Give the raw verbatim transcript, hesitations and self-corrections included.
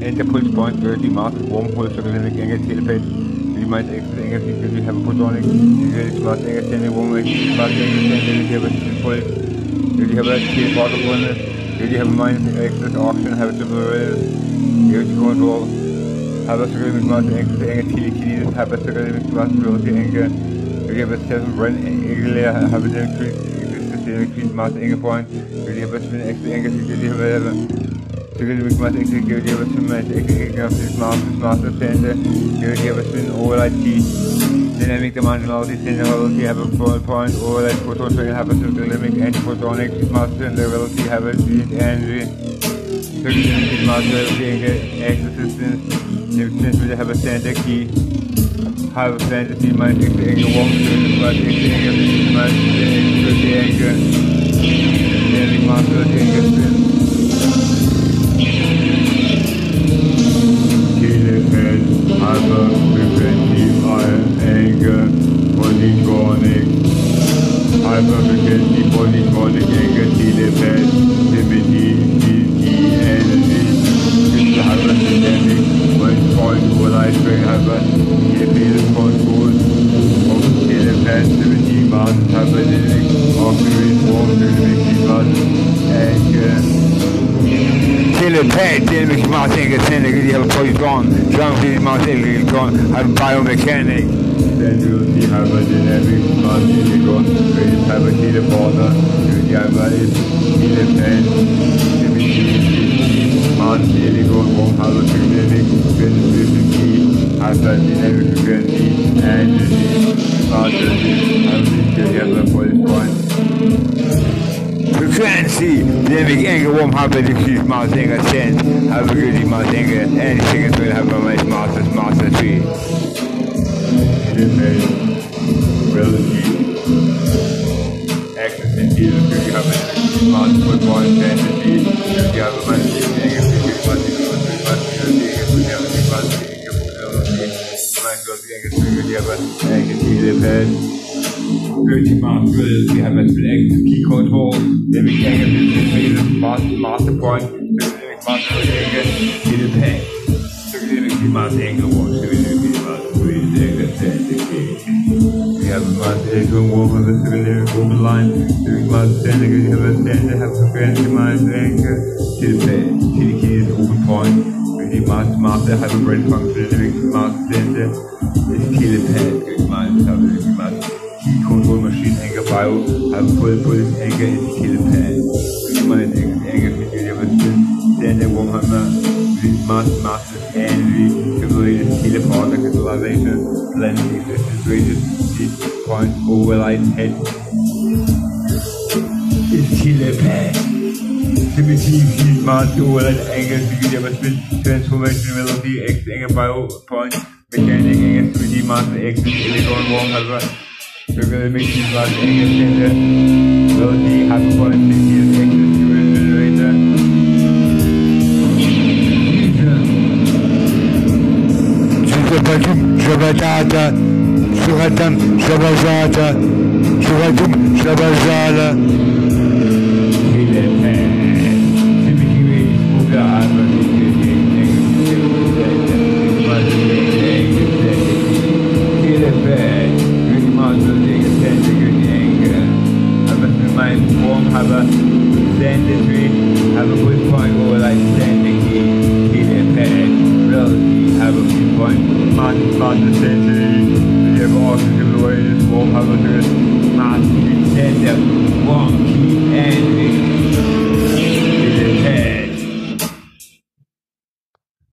enter pulse point thirty master wormhole Suartergenexperiment angle telepathic minus X angle because we have a photonic smart angle standing wormhole smart angle standing we have a pulse we have a teleporter bonus we have a minus X auction have a triple rail we have to control have a Suartergenexperiment master X angle telekinesis have a Suartergenexperiment master velocity angle we have a seven run angle have a telekinesis master angle point we have a spin X angle we have a Suartergenexperiment master X angle we have a spin X master master center we have a spin override T dynamic dimensionality center velocity have a four point override photon trail have a Suartergenexperiment anti-photonic master center velocity have a speed energy Suartergenexperiment master velocity angle X assistance since we have a center key have a fantasy minus X angle one minus X angle minus X angle dynamic master angle spin hyperfrequency angle positronic hyperfrequency positronic angle telepathy energy with hyperdynamic one point override train hyper field control of telepathy mass hyperdynamic oxygen form dynamic mass angle Telepath, dynamic mass angle center, you have a positron, ground mass electron, have biomechanic. Then you will see have a dynamic mass electron, you have a teleporter, you have a telepath, mass electron, won't have a dynamic frequency, has a dynamic frequency, and the have a positron. Frequency, dynamic angle, warm hyper diffuse mass angle sense, have a good mass angle, and seconds will have a nice master, master speed. Relativity, access and deal, you have a multiple point density, you have a multiple angle, you have a multiple angle, you have a multiple angle, you have a angle telepathy. thirty master we have a select key control, then we can get this master, master point, the master angle, telepathy. So we have a master angle one, so we have a master angle we have a master angle one with a civilian open line, so we master angle, we have a center, have a frequency master angle, telepathy, telekinesis open point, we have master, master, have a brain function, the master center, it's telepathy, master, have a master. Key control machine angle bio have full pulse angle is telepathy. Minus X angle with you have a spin center one hammer with mass master energy capability teleporter capitalization blending existence radius six point override head is telepathy. seventeen feet mass override angle because you have a spin transformation velocity X angle bio point mechanic angle three D master X electron one hammer. So we're going to make these large angle center velocity hyperpoint sixty access to a generator. Suartergenexperiment Shabazata Suartem Shabazata Suartem Shabazala have a standard rate, have a good point override standing key, telepathy, velocity, have a good point, mass, master sensory, we have oxygen awareness, warm, have a good mass, center, one key, and